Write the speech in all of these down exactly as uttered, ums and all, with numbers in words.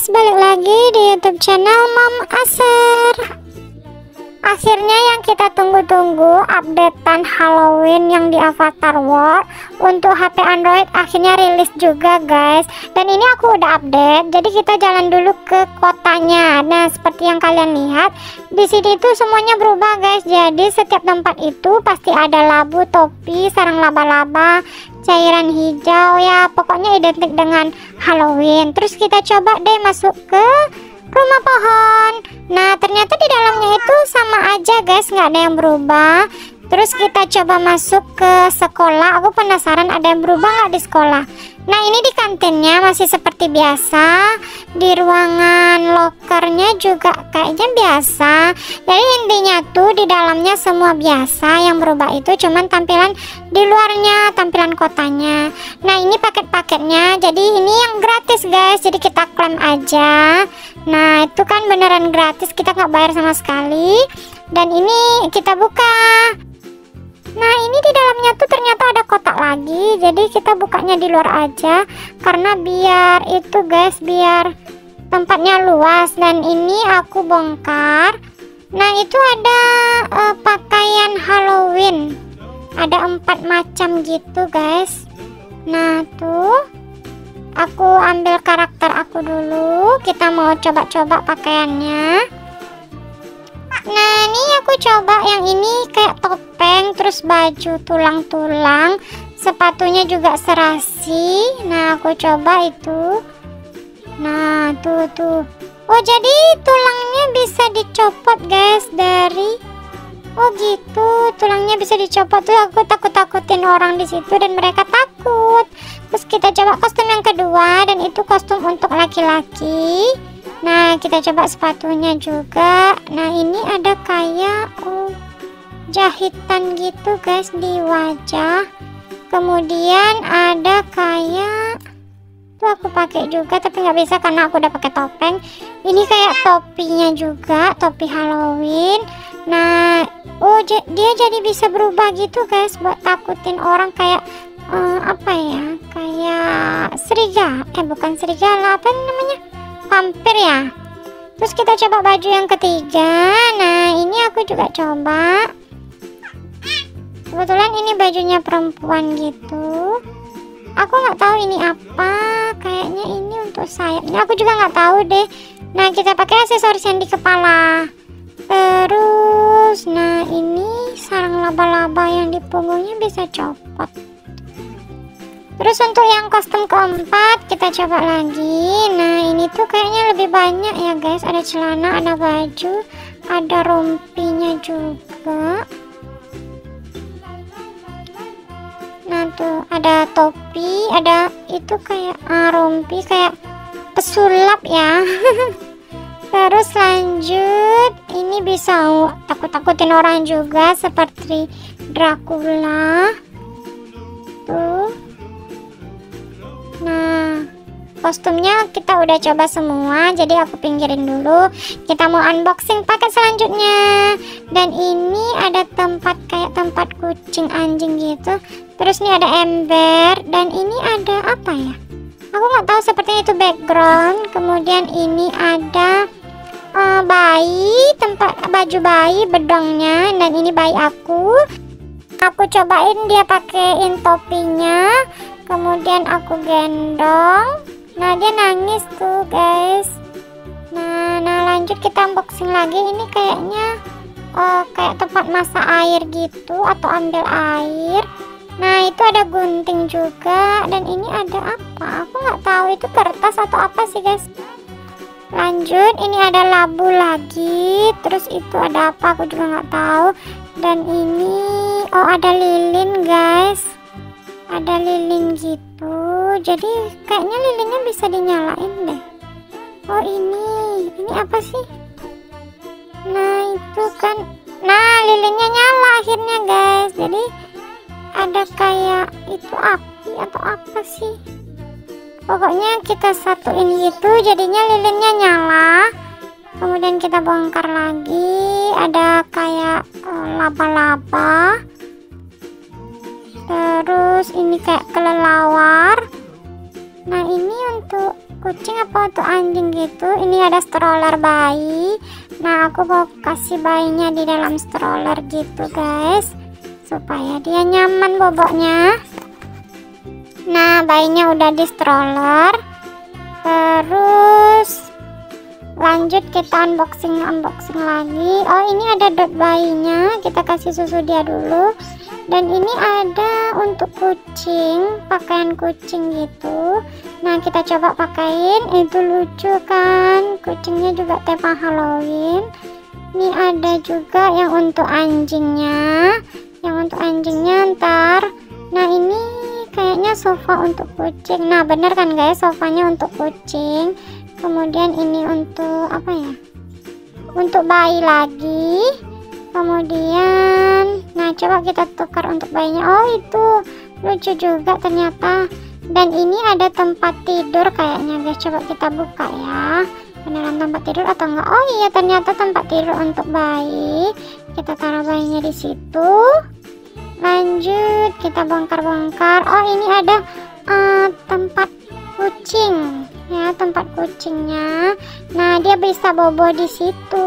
guys, balik lagi di YouTube channel Mom Aser. Akhirnya yang kita tunggu-tunggu, updatean Halloween yang di Avatar World untuk H P Android akhirnya rilis juga guys. Dan ini aku udah update, jadi kita jalan dulu ke kotanya. Nah, seperti yang kalian lihat, di sini itu semuanya berubah guys. Jadi setiap tempat itu pasti ada labu, topi, sarang laba-laba, cairan hijau, ya pokoknya identik dengan Halloween. Terus kita coba deh masuk ke rumah pohon. Nah, ternyata di dalamnya itu sama aja guys, nggak ada yang berubah. Terus kita coba masuk ke sekolah. Aku penasaran ada yang berubah nggak di sekolah. Nah, ini di kantinnya masih seperti biasa. Di ruangan lokernya juga kayaknya biasa. Jadi intinya tuh di dalamnya semua biasa. Yang berubah itu cuman tampilan di luarnya, tampilan kotanya. Nah, ini paket-paketnya. Jadi ini yang gratis guys. Jadi kita klaim aja. Nah, itu kan beneran gratis, kita nggak bayar sama sekali. Dan ini kita buka. Nah, ini di dalamnya tuh ternyata ada kotak lagi. Jadi kita bukanya di luar aja, karena biar itu guys, biar tempatnya luas. Dan ini aku bongkar. Nah, itu ada uh, pakaian Halloween. Ada empat macam gitu guys. Nah, tuh aku ambil karakter aku dulu. Kita mau coba-coba pakaiannya. Nah, ini aku coba yang ini kayak topeng, terus baju tulang-tulang, sepatunya juga serasi. Nah, aku coba itu. Nah, tuh tuh. Oh, jadi tulangnya bisa dicopot guys dari. Oh gitu, tulangnya bisa dicopot tuh. Aku takut-takutin orang di situ dan mereka takut. Terus kita coba kostum yang kedua, dan itu kostum untuk laki-laki. Nah, kita coba sepatunya juga. Nah, ini ada kayak oh, jahitan gitu guys di wajah. Kemudian ada kayak tuh aku pakai juga, tapi nggak bisa karena aku udah pakai topeng. Ini kayak topinya juga, topi Halloween. Nah, oh dia jadi bisa berubah gitu guys, buat takutin orang kayak uh, apa ya, kayak serigala. Eh bukan serigala, apa namanya, vampir ya. Terus kita coba baju yang ketiga. Nah, ini aku juga coba. Kebetulan ini bajunya perempuan gitu. Aku nggak tahu ini apa. Kayaknya ini untuk sayapnya. Aku juga nggak tahu deh. Nah, kita pakai aksesoris yang di kepala. Terus, nah ini sarang laba-laba yang di punggungnya bisa copot. Terus untuk yang kostum keempat kita coba lagi. Nah, ini tuh kayaknya lebih banyak ya guys. Ada celana, ada baju, ada rompinya juga. Nah tuh ada topi, ada itu kayak ah, rompi kayak pesulap ya. Terus lanjut, ini bisa takut-takutin orang juga seperti Dracula. Tuh. Nah, kostumnya kita udah coba semua, jadi aku pinggirin dulu. Kita mau unboxing paket selanjutnya. Dan ini ada tempat kayak tempat kucing anjing gitu. Terus ini ada ember, dan ini ada apa ya? Aku nggak tahu, sepertinya itu background. Kemudian ini ada uh, bayi, tempat baju bayi, bedongnya, dan ini bayi aku. Aku cobain dia pakein topinya, kemudian aku gendong. Nah, dia nangis tuh guys. Nah, nah lanjut kita unboxing lagi. Ini kayaknya uh, kayak tempat masak air gitu, atau ambil air. Nah, itu ada gunting juga, dan ini ada apa? Aku nggak tahu itu kertas atau apa sih guys. Lanjut, ini ada labu lagi. Terus itu ada apa? Aku juga nggak tahu. Dan ini, oh ada lilin guys. Ada lilin gitu. Jadi kayaknya lilinnya bisa dinyalain deh. Oh ini, ini apa sih? Nah itu kan, nah lilinnya nyala akhirnya guys. Jadi ada kayak itu api atau apa sih? Pokoknya kita satuin gitu, jadinya lilinnya nyala. Kemudian kita bongkar lagi. Ada kayak laba-laba. Terus ini kayak kelelawar. Nah ini untuk kucing apa untuk anjing gitu. Ini ada stroller bayi. Nah, aku mau kasih bayinya di dalam stroller gitu guys, supaya dia nyaman boboknya. Nah, bayinya udah di stroller. Terus lanjut kita unboxing unboxing lagi. Oh, ini ada dot bayinya, kita kasih susu dia dulu. Dan ini ada untuk kucing, pakaian kucing gitu. Nah, kita coba pakaiin. Itu lucu kan, kucingnya juga tema Halloween. Ini ada juga yang untuk anjingnya, yang untuk anjingnya ntar. Nah, ini kayaknya sofa untuk kucing. Nah, bener kan guys, sofanya untuk kucing. Kemudian ini untuk apa ya, untuk bayi lagi. Kemudian, nah coba kita tukar untuk bayinya. Oh, itu lucu juga ternyata. Dan ini ada tempat tidur kayaknya guys, coba kita buka ya, beneran tempat tidur atau enggak. Oh iya, ternyata tempat tidur untuk bayi. Kita taruh bayinya di situ. Lanjut kita bongkar-bongkar. Oh, ini ada uh, tempat kucing ya, tempat kucingnya. Nah, dia bisa bobo di situ.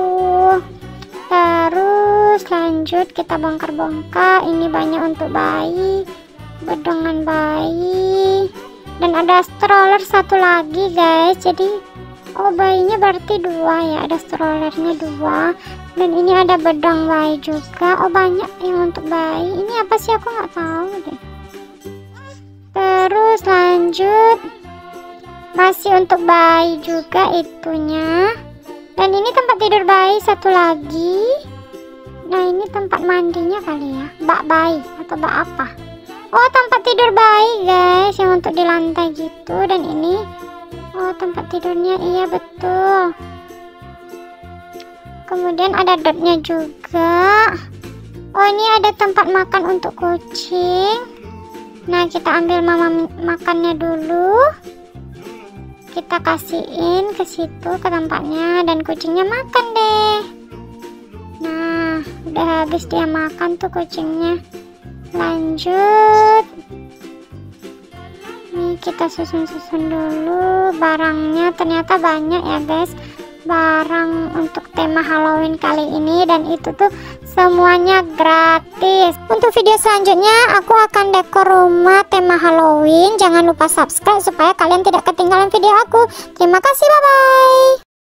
Terus lanjut kita bongkar-bongkar. Ini banyak untuk bayi, bedongan bayi, dan ada stroller satu lagi guys. Jadi oh, bayinya berarti dua ya, ada strollernya dua. Dan ini ada bedong bayi juga. Oh, banyak yang untuk bayi. Ini apa sih, aku nggak tahu deh. Terus lanjut masih untuk bayi juga itunya. Dan ini tempat tidur bayi satu lagi. Nah, ini tempat mandinya kali ya, bak bayi atau bak apa. Oh, tempat tidur bayi guys, yang untuk di lantai gitu. Dan ini oh, tempat tidurnya, iya betul. Kemudian ada dotnya juga. Oh, ini ada tempat makan untuk kucing. Nah, kita ambil mama makannya dulu. Kita kasihin ke situ, ke tempatnya, dan kucingnya makan deh. Nah, udah habis dia makan tuh kucingnya. Lanjut, nih kita susun-susun dulu barangnya. Ternyata banyak ya guys, barang untuk tema Halloween kali ini, dan itu tuh semuanya gratis. Untuk video selanjutnya aku akan dekor rumah tema Halloween. Jangan lupa subscribe supaya kalian tidak ketinggalan video aku. Terima kasih, bye bye.